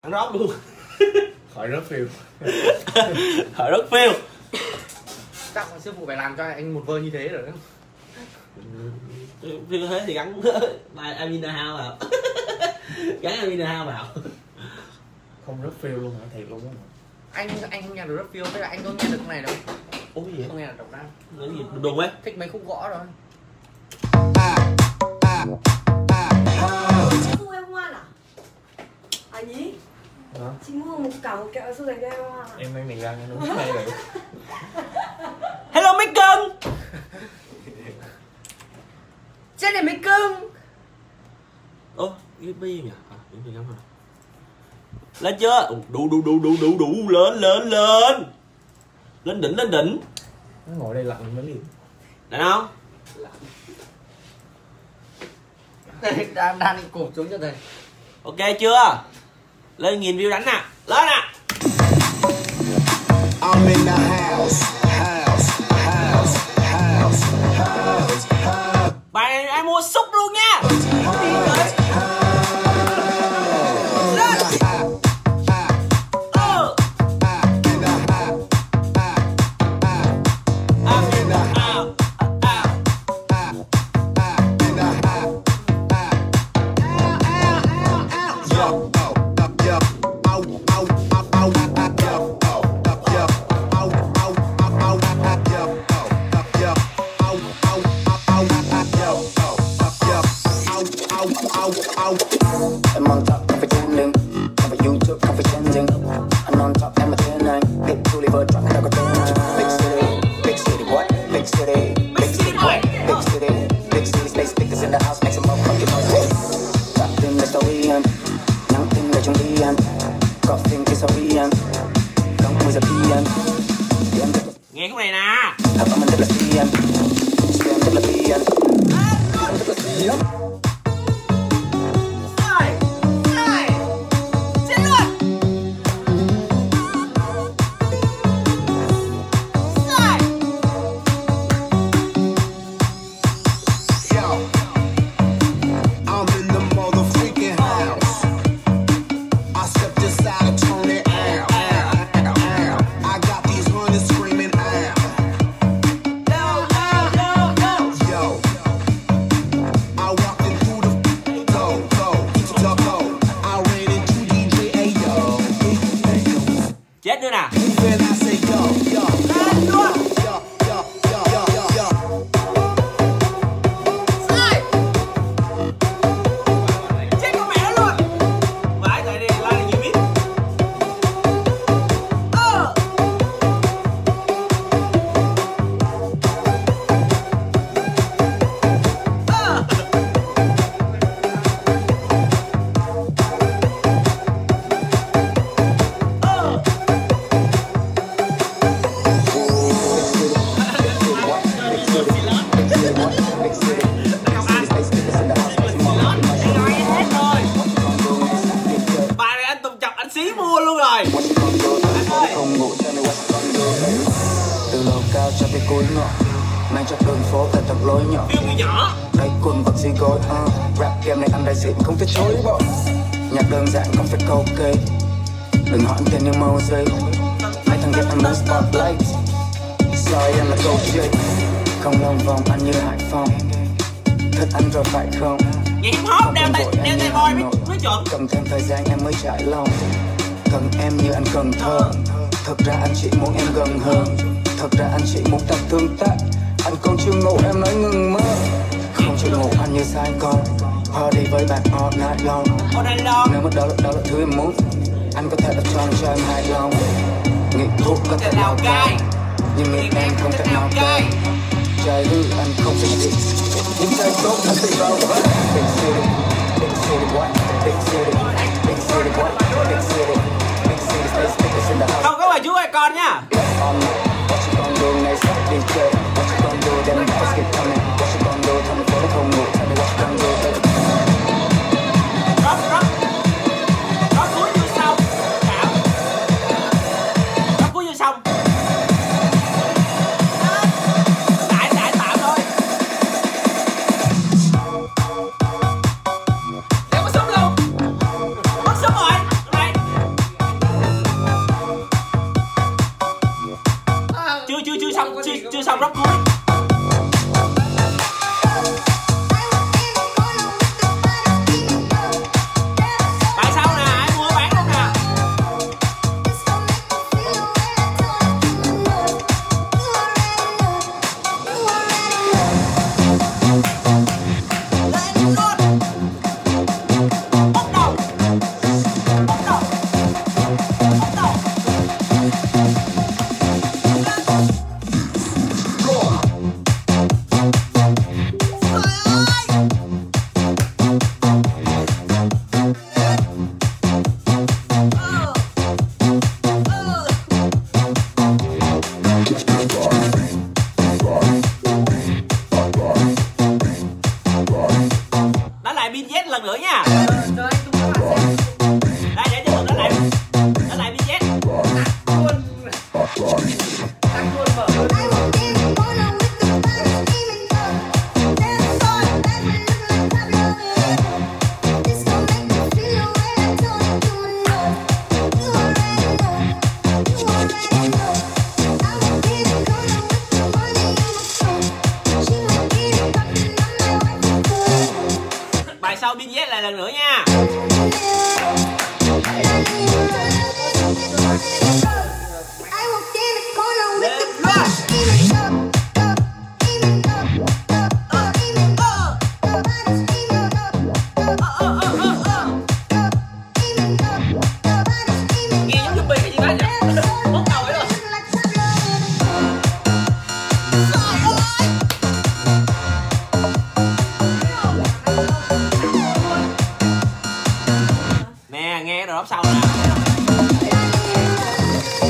Ăn rót luôn. Khỏi rớt phiêu. Khỏi rớt phiêu. Chắc là sư phụ phải làm cho anh một vơ như thế rồi đó. Phiêu thế thì gắn bài Amina Hao vào. Gắn Amina Hao vào. Không rớt phiêu luôn hả? Thiệt luôn á. Anh không nghe được rất phiêu, với lại anh có nghe được cái này đâu. Ủa gì vậy? Không nghe được độc đáo. Nói gì đùng ấy. Thích mấy khúc gõ rồi. Không em ngoan à? Nhí? Hả? Chị mua cả một kẹo su dày cho em ngoan à? Em đang niềng răng em đúng hay rồi. Hello mấy cưng. Trên này mấy cưng. Ơ, cái bi nhỉ? À, những gì lắm rồi. Lên chưa? Đủ lên. Lên đỉnh. Nó ngồi đây lạnh mới liền. Đàn không? Đang định cột xuống cho thầy. Ok chưa? Lên 1000 view đánh nè. Lên nè. I'm in the house. Bài này ai mua xúc luôn nha. I'm on top, không phải trending, không phải YouTube, không phải trending. I'm on top, em là thế này. Big Oliver truck đâu có tên này. Big city, what? Big city, what? Big city, stay stickers in the house, make some motherfucking noise. Top team là story anh, nắng team là trong đi anh. Có phim kia sorry anh, không bao giờ đi anh. Nghe khúc này nè. Thật ra mình rất là phi anh, em rất là phi anh. Em rất là phi anh. Chết nữa nè. Chết con mẹ nó luôn. Vãi tại đây like là nhiều biết. Bài này anh Tùng chọc anh xí mua luôn rồi. Từ lầu cao cho tới cuối ngõ, mang cho đường phố thật thật lối nhỏ. Phiêu như nhỏ. Đây quần vật gì gối, rap game này anh đại diện không thể chối bỏ. Nhạc đơn giản không phải câu cây, đừng hỏi anh tên như màu giấy. Mấy thằng ghét anh muốn spotlight, sorry em là câu chơi. Không lòng vòng anh như Hải Phòng, thích anh rồi phải không? Nhạc hip hop đeo tay boy mới chuẩn. Cần thêm thời gian em mới trải lòng. Cần em như anh cần thơ. Thật ra anh chỉ muốn em gần hơn. Thật ra anh chỉ muốn tập tương tác. Anh còn chưa ngủ em nói ngừng mơ. Không chịu ngủ anh như sai con. Party với bạn all night long. Nếu mà đó là thứ em muốn, anh có thể đặt cho em hài lòng. Nghĩ thuốc có thể nào cay, nhưng nghĩ em không thể nào cay. Trai hư anh không phải gì, nhưng trai tốt anh tự vào. Big city, what? Big city, what? Big city, stay stickers in the house. Không có bà chú ơi con nha. What you gon' do next? DJ, what you gon' do? Then let's get coming. What you gon' do? Tell me for the không ngủ. Tell me what you gon' do, baby. Rót cuối vô xong. Rót cuối vô xong. Tải tạm thôi. Em có súng luôn. Mất súng rồi.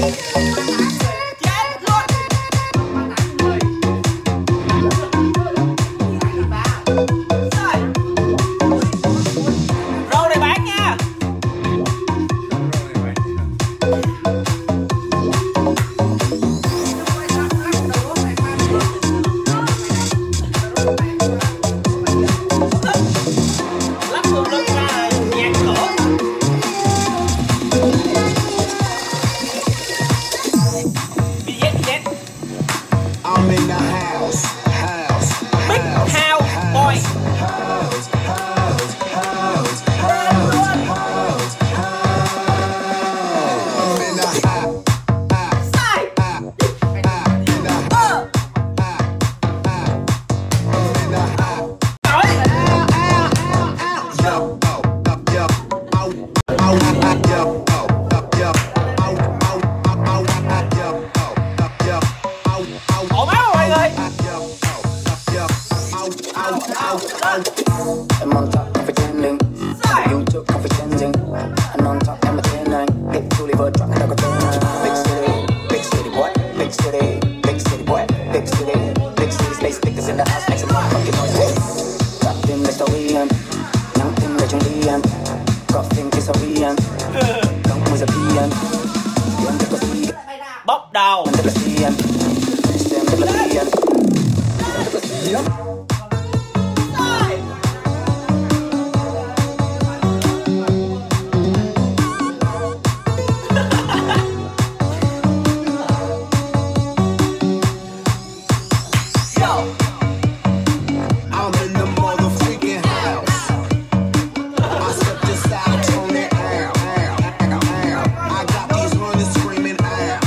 Rô này bán nha. Lắp luôn lưng ra nhạc lỗ. BZ. I'm in the house, Big House Boy. I'm in the house. Ổn áo rồi mọi người. I'm on top, không phải trending. YouTube không phải changing. Anh on top, em là trên anh. Get to live a truck, đâu có tên anh. Big city boy. Big city boy. Big city, space speakers in the house, make some fucking noise. Rap tim là story anh. Nhắn tin là trong đi anh. Có phim thì sao đi anh. Không bao giờ đi anh. Vì anh rất là si. Bóc đầu. Anh rất là si anh. Xem rất là si anh. Anh rất là si anh. I'm in the motherfucking house. I stepped inside, tone it out. I got these runners screaming out.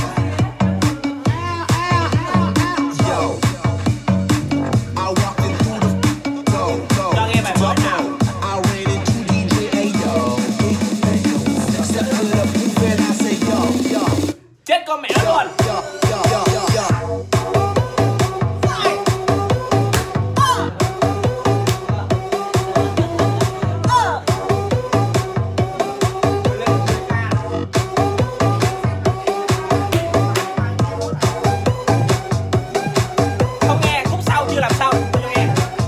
Yo, I walked in through the door. Cho nghe bài mới nào. I ran into DJ Ayo. Step in the booth and I say yo. Chết con mẹ nó luôn. Không nghe, khúc sau chưa làm xong. Cho nghe.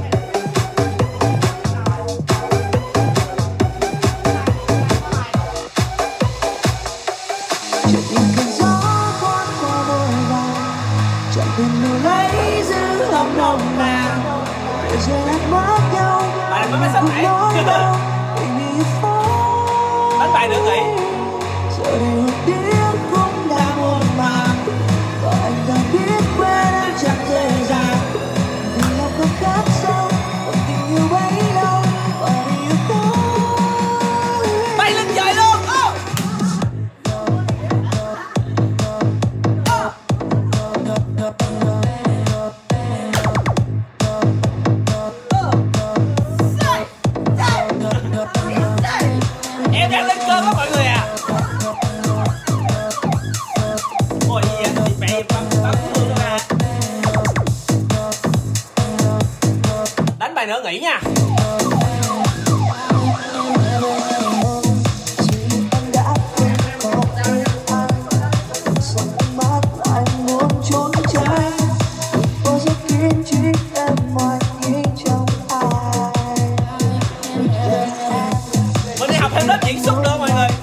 Chợt nhìn cơn gió thoáng qua đôi vai, chẳng quên nụ lấy giữ lòng nồng nàn. Để giờ lại mất nhau, Bài này mới sắp nãy. nỗi đau tình yêu phố. Đánh bài nữa nghỉ. Giờ đây một tiếng cũng đã muộn màng, và anh đã biết quên em chẳng dễ dàng. Vì lòng không khác sâu, còn tình yêu bấy lâu, và tình yêu đó. Bay lên trời luôn. Em đang lên cơn đó mọi người à. Ôi gì vậy? Mẹ em bắn thương luôn à. Đánh bài nữa nghỉ nha. Mình đi học thêm lớp diễn xuất nữa mọi người.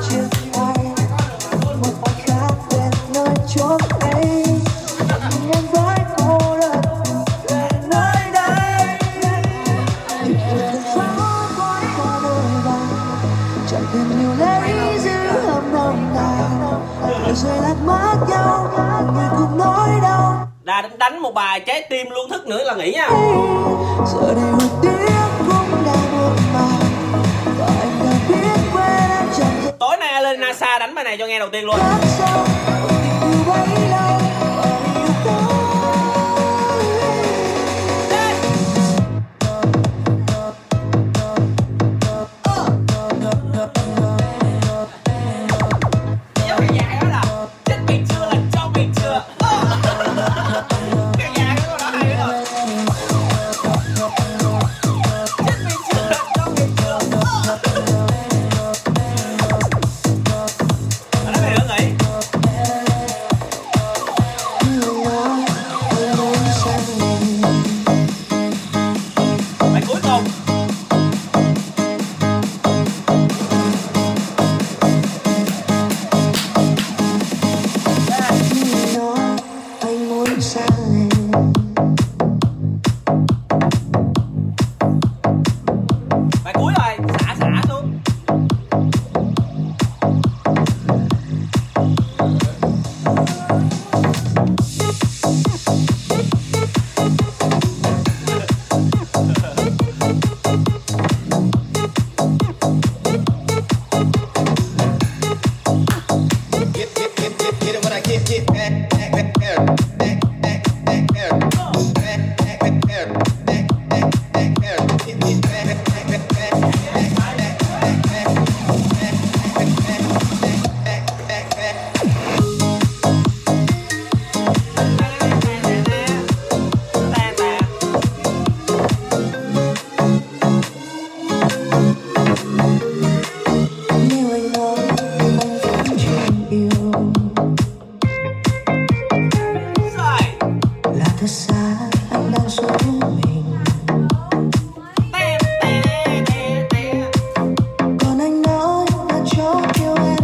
Đánh một bài trái tim luôn thức nữa là nghỉ nha. Giờ đây một tiếng cũng đã muộn màng, và anh đã biết quên em chẳng dễ Tối nay lên NASA đánh bài này cho nghe đầu tiên luôn. khác sâu, tình yêu bấy lâu, và yêu đó. Dấu cái dài đó là chết mày chưa là cho mày chưa. Cái dài đó nó hay rồi. Chết mày chưa là cho mày chưa. Ở đó mày nữa nghỉ.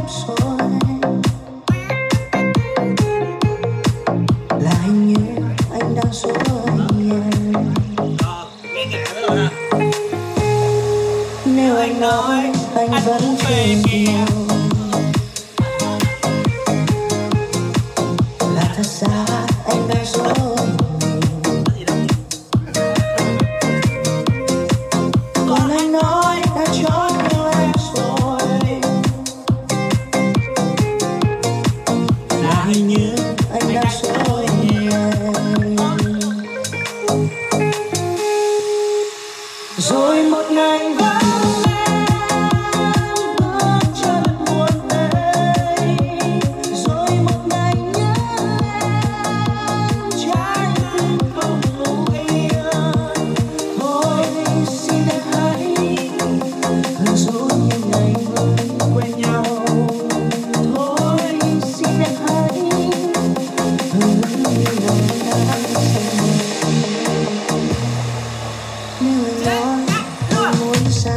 xuôi là hình như anh đang xuôi nghe nhạc đó rồi nè. nếu anh nói anh vẫn thương yêu là thật ra anh đang xuôi còn anh nói đã chót yêu em rồi là hình như anh đang xuôi rồi một ngày vắng em bước chân buồn đây rồi một ngày nhớ em trái tim không ngủ yên thôi xin em hãy hứa dối những ngày mới quen nhau thôi xin em hãy hứa những ngày đang nếu anh nói anh muốn xa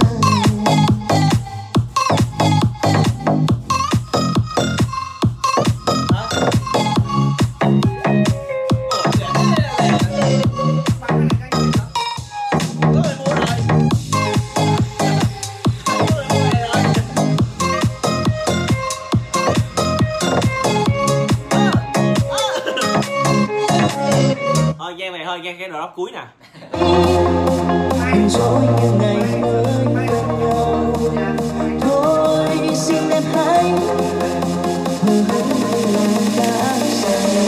Thôi gian này thôi, gian cái đoạn cuối nè. anh dối những ngày mới quen nhau thôi xin em hãy hứa hẹn lòng đã say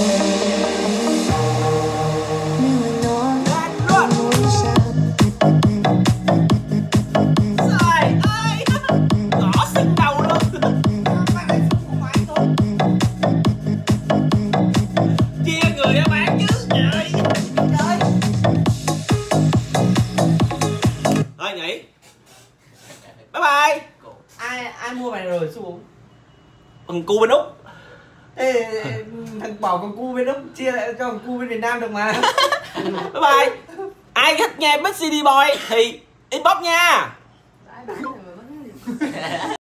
nếu anh nói anh muốn xa Trời ơi, gõ sưng đầu luôn. Chia người ra bán chứ. Trời ơi. Thôi nghỉ. Bye bye. Ai mua mày rồi xuống? Thằng cu bên Úc. Ê, thằng bỏ con cu bên Úc chia lại cho con cu bên Việt Nam được mà. Bye bye. Ai thích nghe Big CD Boy thì inbox nha.